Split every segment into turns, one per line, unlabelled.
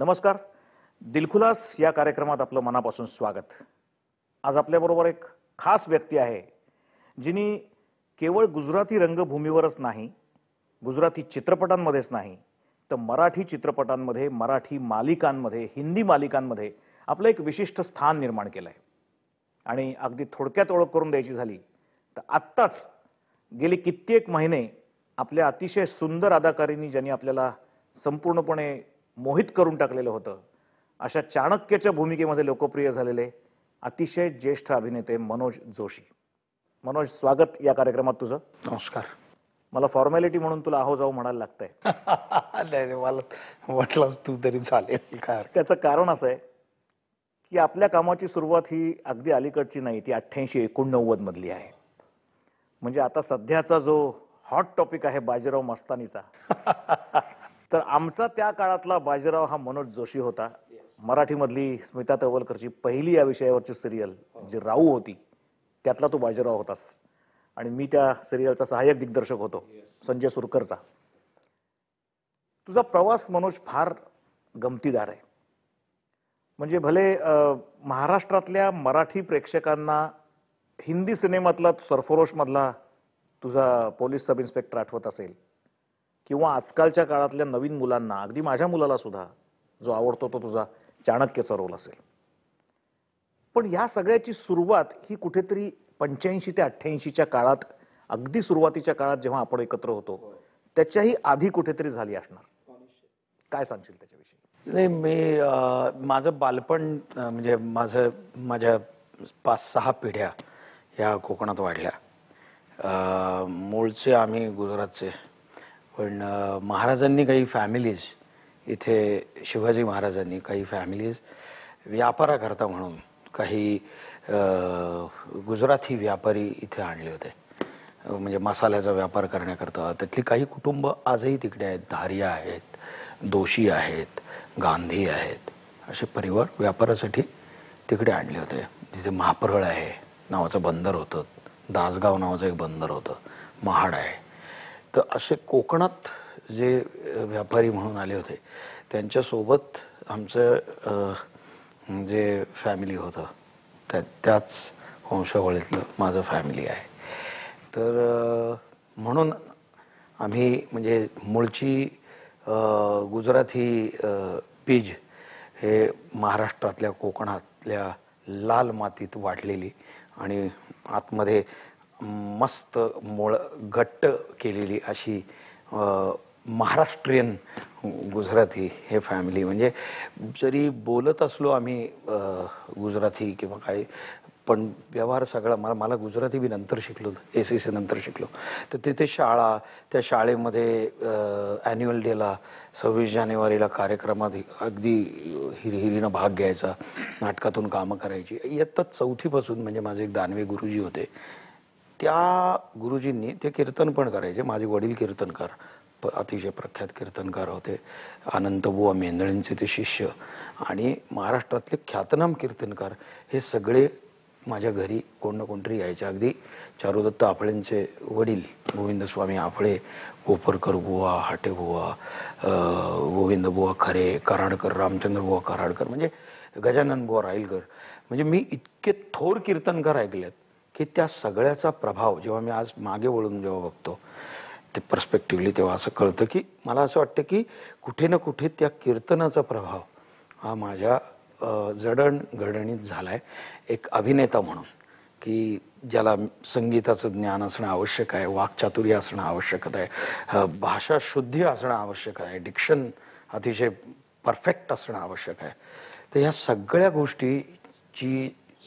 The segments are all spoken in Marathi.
नमस्कार. दिलखुलास या कार्यक्रमात आपलं मनापासून स्वागत. आज आपल्याबरोबर एक खास व्यक्ती आहे जिनी केवळ गुजराती रंगभूमीवरच नाही, गुजराती चित्रपटांमध्येच नाही, तर मराठी चित्रपटांमध्ये, मराठी मालिकांमध्ये, हिंदी मालिकांमध्ये आपलं एक विशिष्ट स्थान निर्माण केलं आहे. आणि अगदी थोडक्यात ओळख करून द्यायची झाली तर आत्ताच गेली कित्येक महिने आपल्या अतिशय सुंदर अदाकारीने ज्यांनी आपल्याला संपूर्णपणे मोहित करून टाकलेलं होतं, अशा चाणक्यच्या भूमिकेमध्ये लोकप्रिय झालेले अतिशय ज्येष्ठ अभिनेते मनोज जोशी. मनोज, स्वागत या कार्यक्रमात तुझं.
नमस्कार.
मला फॉर्मॅलिटी म्हणून तुला आहो जाऊ म्हणायला लागतंय.
नाही, मला म्हटलंच तू तरी चालेल. काय
त्याचं कारण असं आहे की आपल्या कामाची सुरुवात ही अगदी अलीकडची नाही, ती 88-89 मधली आहे. म्हणजे आता सध्याचा जो हॉट टॉपिक आहे बाजीराव मस्तानीचा, तर आमचा त्या काळातला बाजीराव हा मनोज जोशी होता. मराठीमधली स्मिता तळवलकरची पहिली या विषयावरची सिरियल जी राऊ होती, त्यातला तो बाजीराव होतास. आणि मी त्या सिरियलचा सहाय्यक दिग्दर्शक होतो, संजय सुरकरचा. तुझा प्रवास मनोज फार गमतीदार आहे. म्हणजे भले महाराष्ट्रातल्या मराठी प्रेक्षकांना हिंदी सिनेमातला सरफरोशमधला तुझा पोलीस सब इन्स्पेक्टर आठवत असेल, किंवा आजकालच्या काळातल्या नवीन मुलांना, अगदी माझ्या मुलाला सुद्धा जो आवडतो तो तुझा चाणक्यचा रोल असेल. पण या सगळ्याची सुरुवात ही कुठेतरी 85 ते 88च्या काळात, अगदी सुरुवातीच्या काळात जेव्हा आपण एकत्र होतो त्याच्याही आधी कुठेतरी झाली असणार. काय सांगशील त्याच्याविषयी?
नाही, मी माझं बालपण म्हणजे माझ्या 5-6 पिढ्या या कोकणात वाढल्या. मूळचे आम्ही गुजरातचे, पण महाराजांनी काही फॅमिलीज इथे, शिवाजी महाराजांनी काही फॅमिलीज व्यापाराकरता म्हणून काही गुजराती व्यापारी इथे आणले होते, म्हणजे मसाल्याचा व्यापार करण्याकरता. त्यातली काही कुटुंब आजही तिकडे आहेत. धारिया आहेत, दोशी आहेत, गांधी आहेत, असे परिवार व्यापारासाठी तिकडे आणले होते. तिथे महाप्रळ आहे नावाचं बंदर होतं, दासगाव नावाचं एक बंदर होतं, महाड आहे. तर असे कोकणात जे व्यापारी म्हणून आले होते त्यांच्यासोबत आमचं जे फॅमिली होतं त्याच वंशावळीतलं माझं फॅमिली आहे. तर म्हणून आम्ही म्हणजे मूळची गुजराती पीज हे महाराष्ट्रातल्या कोकणातल्या लाल मातीत वाढलेली आणि आतमध्ये मस्त मूळ घट्ट केलेली अशी महाराष्ट्रीयन गुजराती हे फॅमिली. म्हणजे जरी बोलत असलो आम्ही गुजराती किंवा काही, पण व्यवहार सगळा मला गुजराती बी नंतर शिकलो, ACC नंतर शिकलो. तर तिथे शाळा, त्या शाळेमध्ये ॲन्युअल डेला 26 जानेवारीला कार्यक्रमात अगदी हिरहिरीनं भाग घ्यायचा, नाटकातून कामं करायची. इयत्ता 4थीपासून म्हणजे माझे एक दानवे गुरुजी होते, त्या गुरुजींनी ते कीर्तन पण करायचे. माझे वडील कीर्तनकार, अतिशय प्रख्यात कीर्तनकार होते. अनंतबुवा मेंदळींचे ते शिष्य आणि महाराष्ट्रातले ख्यातनाम कीर्तनकार हे सगळे माझ्या घरी कोण ना कोणतरी यायचे. अगदी चारुदत्त आपळेंचे वडील गोविंदस्वामी आपळे, कोपरकर बुवा, हाटे बुवा, गोविंद बुवा खरे, कराडकर, रामचंद्र बुवा कराडकर, म्हणजे गजानन बुवा राईलकर. म्हणजे मी इतके थोर कीर्तनकार ऐकलेत की त्या सगळ्याचा प्रभाव जेव्हा मी आज मागे वळून जेव्हा बघतो ते पर्स्पेक्टिव्हली, तेव्हा असं कळतं की मला असं वाटतं की कुठे ना कुठे त्या कीर्तनाचा प्रभाव हा माझ्या जडणघडणीत झालाय एक अभिनेता म्हणून, की ज्याला संगीताचं ज्ञान असणं आवश्यक आहे, वाक्चातुर्य असणं आवश्यक आहे, भाषा शुद्धी असणं आवश्यक आहे, डिक्शन अतिशय परफेक्ट असणं आवश्यक आहे. तर ह्या सगळ्या गोष्टीची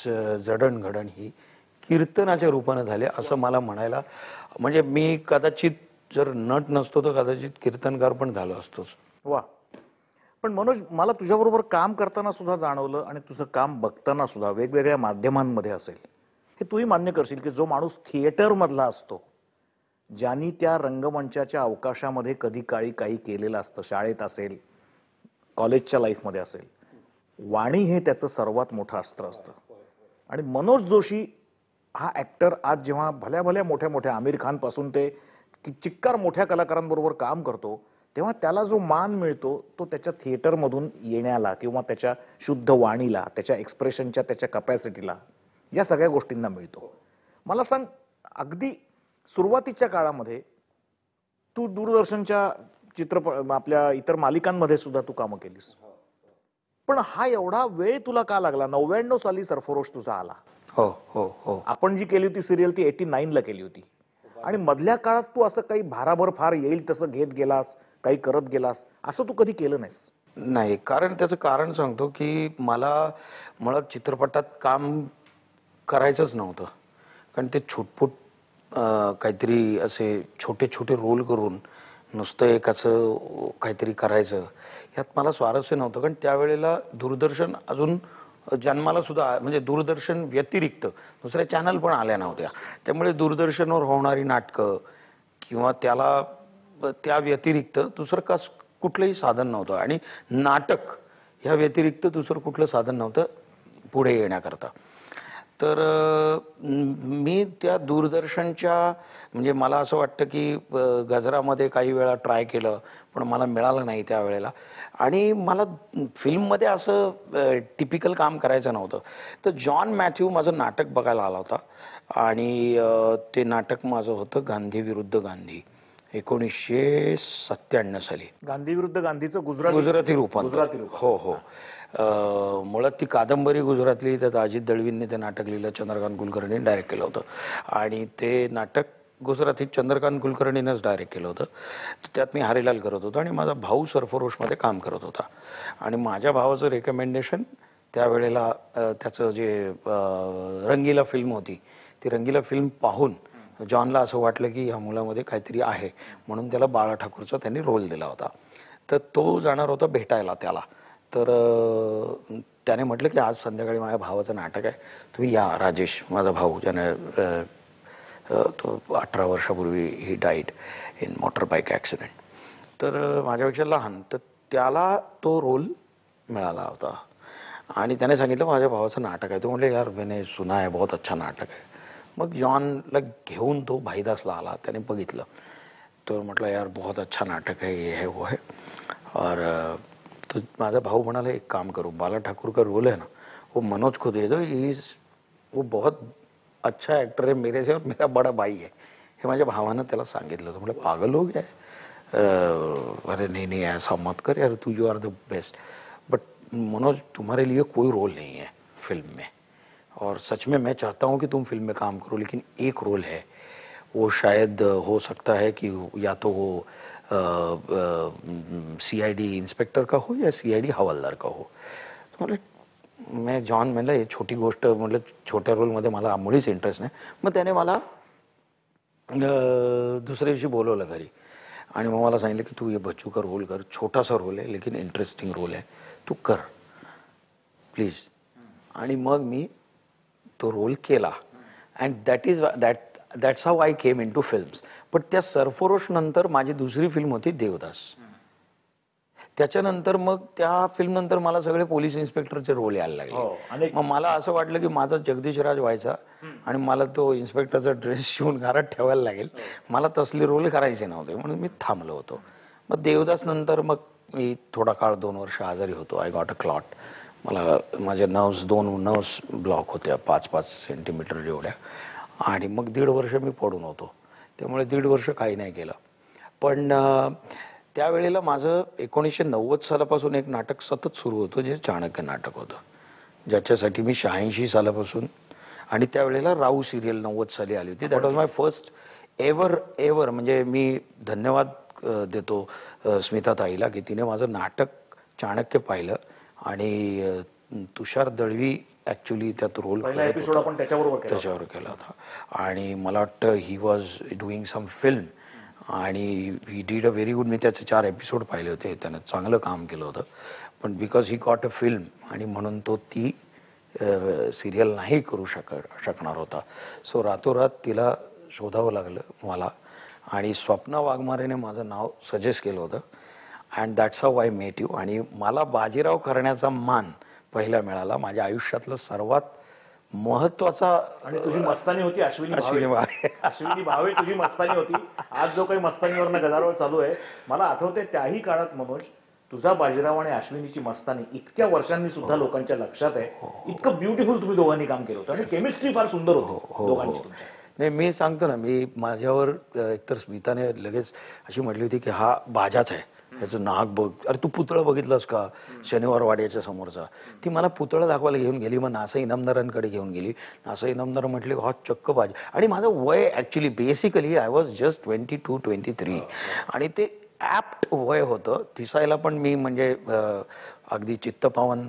जडणघडण ही कीर्तनाच्या रूपानं झाले असं मला म्हणायला, म्हणजे मी कदाचित जर नट नसतो तर कदाचित कीर्तनकार पण झालो असतोच.
वा. पण मनोज, मला तुझ्याबरोबर काम करताना सुद्धा जाणवलं आणि तुझं काम बघताना सुद्धा वेगवेगळ्या माध्यमांमध्ये असेल, हे तूही मान्य करशील की जो माणूस थिएटरमधला असतो, ज्यांनी त्या रंगमंचाच्या अवकाशामध्ये कधी काळी काही केलेलं असतं, शाळेत असेल, कॉलेजच्या लाईफमध्ये असेल, वाणी हे त्याचं सर्वात मोठं अस्त्र असतं. आणि मनोज जोशी हा ॲक्टर आज जेव्हा भल्या भल्या मोठ्या मोठ्या आमिर खान पासून ते चिक्कार मोठ्या कलाकारांबरोबर काम करतो, तेव्हा त्याला जो मान मिळतो तो त्याच्या थिएटरमधून येण्याला किंवा त्याच्या शुद्ध वाणीला, त्याच्या एक्सप्रेशनच्या, त्याच्या कपॅसिटीला, या सगळ्या गोष्टींना मिळतो. मला सांग, अगदी सुरुवातीच्या काळामध्ये तू दूरदर्शनच्या चित्रपट, आपल्या इतर मालिकांमध्ये सुद्धा तू कामं केलीस, पण हा एवढा वेळ तुला का लागला? 99 साली सरफरोश तुझा आला.
हो हो हो.
आपण जी केली होती सिरियल ती 89 ला केली होती, आणि मधल्या काळात तू असं काही भाराभर फार येईल तसं घेत गेलास, काही करत गेलास, असं तू कधी केलं नाहीस?
नाही, कारण त्याचं कारण सांगतो की मला मुळात चित्रपटात काम करायचंच नव्हतं. कारण ते छुटपुट काहीतरी असे छोटे छोटे रोल करून नुसतं एक असं काहीतरी करायचं, यात मला स्वारस्य नव्हतं. कारण त्यावेळेला दूरदर्शन अजून जन्माला सुद्धा, म्हणजे दूरदर्शन व्यतिरिक्त दुसऱ्या चॅनल पण आल्या नव्हत्या. त्यामुळे दूरदर्शनवर होणारी नाटकं किंवा त्याला त्या व्यतिरिक्त दुसरं कुठलंही साधन नव्हतं, आणि नाटक ह्या व्यतिरिक्त दुसरं कुठलं साधन नव्हतं पुढे येण्याकरता. तर मी त्या दूरदर्शनच्या, म्हणजे मला असं वाटतं की गजरामध्ये काही वेळा ट्राय केलं, पण मला मिळालं नाही त्यावेळेला. आणि मला फिल्ममध्ये असं टिपिकल काम करायचं नव्हतं. तर जॉन मॅथ्यू माझं नाटक बघायला आला होता, आणि ते नाटक माझं होतं गांधी विरुद्ध गांधी, 1997 साली.
गांधी विरुद्ध गांधीचं
गुजराती रूपांतर. हो हो. मुळात ती कादंबरी गुजरातली, त्यात अजित दळवींनी ते नाटक लिहिलं, चंद्रकांत कुलकर्णीने डायरेक्ट केलं होतं, आणि ते नाटक गुजरातीत चंद्रकांत कुलकर्णीनंच डायरेक्ट केलं होतं. त्यात मी हरिलाल करत होतो, आणि माझा भाऊ सरफरोशमध्ये काम करत होता. आणि माझ्या भावाचं रेकमेंडेशन त्यावेळेला, त्याचं जे रंगीला फिल्म होती, ती रंगीला फिल्म पाहून जॉनला असं वाटलं की ह्या मुलामध्ये काहीतरी आहे, म्हणून त्याला बाळा ठाकूरचा त्यांनी रोल दिला होता. तर तो जाणार होता भेटायला त्याला. तर त्याने म्हटलं की आज संध्याकाळी माझ्या भावाचं नाटक आहे, तुम्ही या. राजेश माझा भाऊ, ज्याने तो 18 वर्षापूर्वी ही died in motor bike accident, तर माझ्यापेक्षा लहान, तर त्याला तो रोल मिळाला होता. आणि त्याने सांगितलं माझ्या भावाचं नाटक आहे. तो म्हटलं यार मैंने सुना है, बहुत अच्छा नाटक आहे. मग जॉनला घेऊन तो भाईदासला आला, त्याने बघितलं, तो म्हटलं यार बहुत अच्छा नाटक है, ये है वो है. और तो माझा भाऊ म्हणाला एक काम करो, बाला ठाकुर का रोल है ना, वो मनोज को दे दो, वो बहुत अच्छा एक्टर है मेरे से, और मेरा बड़ा भाई है. हे माझ्या भावानं त्याला सांगितलं. तो म्हटलं पागल हो गया है, अरे नहीं नहीं ऐसा मत कर यार, तू you are the best, but Manoj तुम्हारे लिए कोई रोल नहीं है फिल्म में, और सच में मैं चाहता हूँ कि तुम फिल्म में काम करो, लेकिन एक रोल है, वो शायद हो सकता है कि या तो वो CID इंस्पेक्टर का हो या CID हवालदार का हो. तो म्हटलं मैं जॉन, म्हणलं हे छोटी गोष्ट, म्हटलं छोट्या रोलमध्ये मला मुळीच इंटरेस्ट नाही. मग त्याने मला दुसऱ्या दिवशी बोलवलं घरी, आणि मग मला सांगितलं की तू ये बच्चू का रोल कर, छोटासा रोल आहे लेकिन इंटरेस्टिंग रोल आहे, तू कर प्लीज. आणि मग मी तो रोल केला, and that's how I came into films. पण त्या सरफरोश नंतर माझी दुसरी फिल्म होती देवदास. त्याच्यानंतर मग त्या फिल्म नंतर मला सगळे पोलीस इन्स्पेक्टरचे रोल यायला लागले. मग मला असं वाटलं की माझा जगदीश राज व्हायचा, आणि मला तो इन्स्पेक्टरचा ड्रेस शिवून घरात ठेवायला लागेल. मला तसले रोल करायचे नव्हते, म्हणून मी थांबलो होतो. मग देवदास नंतर मग मी थोडा काळ 2 वर्ष आजारी होतो. I got a clot. मला माझे दोन नर्व्स ब्लॉक होत्या 5-5 सेंटीमीटर एवढ्या, आणि मग 1.5 वर्ष मी पडून होतो. त्यामुळे 1.5 वर्ष काही नाही केलं. पण त्यावेळेला माझं 1990 सालापासून एक नाटक सतत सुरू होतं, जे चाणक्य नाटक होतं, ज्याच्यासाठी मी 86 सालापासून, आणि त्यावेळेला राऊ सिरियल 90 साली आली होती. That was my first ever. म्हणजे मी धन्यवाद देतो स्मिता ताईला की तिने माझं नाटक चाणक्य पाहिलं, आणि तुषार दळवी ॲक्च्युली त्यात रोल त्याच्यावर केला होता. आणि मला वाटतं he was doing some film, आणि he did a very good. मी त्याचे 4 एपिसोड पाहिले होते, त्यानं चांगलं काम केलं होतं. पण because he got a film, आणि म्हणून तो ती सिरियल नाही करू शकणार होता. सो रातोरात तिला शोधावं लागलं मला, आणि स्वप्ना वाघमारेने माझं नाव सजेस्ट केलं होतं, and that's how I met you. आणि मला बाजीराव करण्याचा मान पहिला मिळाला. माझ्या आयुष्यातलं सर्वात महत्वाचा
आणि तुझी मस्तानी होती अश्विनी
अश्विनी
भावे.
भावे.
अश्विनी भावे तुझी मस्तानी होती. आज जो काही मस्तानीवरनं गदारोळ चालू आहे, मला आठवते त्याही काळात मनोज तुझा बाजीराव आणि अश्विनीची मस्तानी इतक्या वर्षांनी सुद्धा लोकांच्या लक्षात आहे. इतकं ब्युटिफुल तुम्ही दोघांनी काम केलं होतं आणि केमिस्ट्री फार सुंदर होती दोघांची तुमच्या.
नाही, मी सांगतो ना, मी माझ्यावर एकतर स्मिताने लगेच अशी म्हटली होती की हा बाजाच आहे, याचं नाक बघ, अरे तू पुतळा बघितलंस का शनिवार वाड्याच्या समोरचा. ती मला पुतळा दाखवायला घेऊन गेली, मग नासा इनामदारांकडे घेऊन गेली. नासा इनामदार म्हटले हा चक्क बाजा. आणि माझं वय actually basically I was just 22-23 आणि ते ॲप्ट वय होतं. दिसायला पण मी म्हणजे अगदी चित्तपावन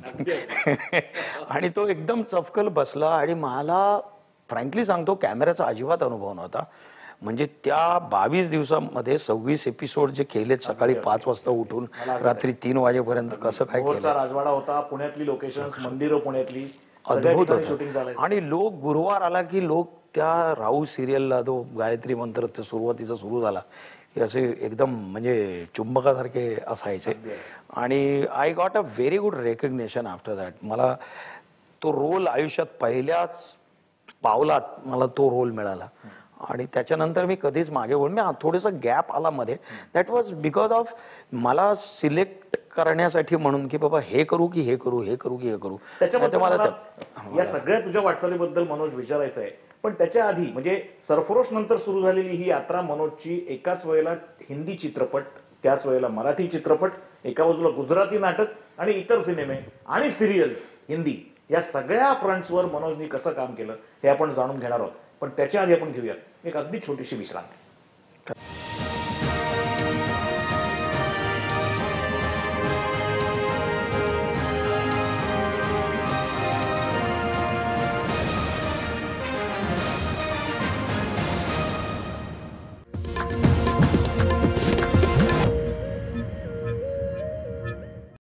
आणि तो एकदम चपकल बसला. आणि मला फ्रँकली सांगतो कॅमेऱ्याचा अजिबात अनुभव नव्हता. म्हणजे त्या 22 दिवसामध्ये 26 एपिसोड जे केलेत, सकाळी 5 वाजता उठून रात्री 3 वाजेपर्यंत कसं काय
भोरचा
केलं,
राजवाडा होता, पुण्यातली लोकेशन्स, मंदिरं पुण्यातली,
अद्भुत
शूटिंग
होतं.
झालं.
आणि लोक गुरुवार आला की लोक त्या राहू सिरियलला तो गायत्री मंत्र ते सुरुवातीचा सुरू झाला की असे एकदम म्हणजे चुंबकासारखे असायचे. आणि I got a very good recognition after that. मला तो रोल आयुष्यात पहिल्याच पावलात मला तो रोल मिळाला. आणि त्याच्यानंतर मी कधीच मागे वळून, थोडासा गॅप आला मध्ये. दॅट वॉज बिकॉज ऑफ मला सिलेक्ट करण्यासाठी म्हणून की बाबा हे करू की हे करू, हे करू की हे करू.
त्याच्याबद्दल मला या सगळ्या तुझ्या वाटचालीबद्दल मनोज विचारायचं आहे. पण त्याच्या आधी म्हणजे सरफरोश नंतर सुरू झालेली ही यात्रा मनोजची, एकाच वेळेला हिंदी चित्रपट, त्याच वेळेला मराठी चित्रपट, एका बाजूला गुजराती नाटक आणि इतर सिनेमे आणि सिरियल्स हिंदी, या सगळ्या फ्रंट्सवर मनोजनी कसं काम केलं हे आपण जाणून घेणार आहोत. पण त्याच्या आधी आपण घेऊया एक अगदी छोटीशी विश्रांती.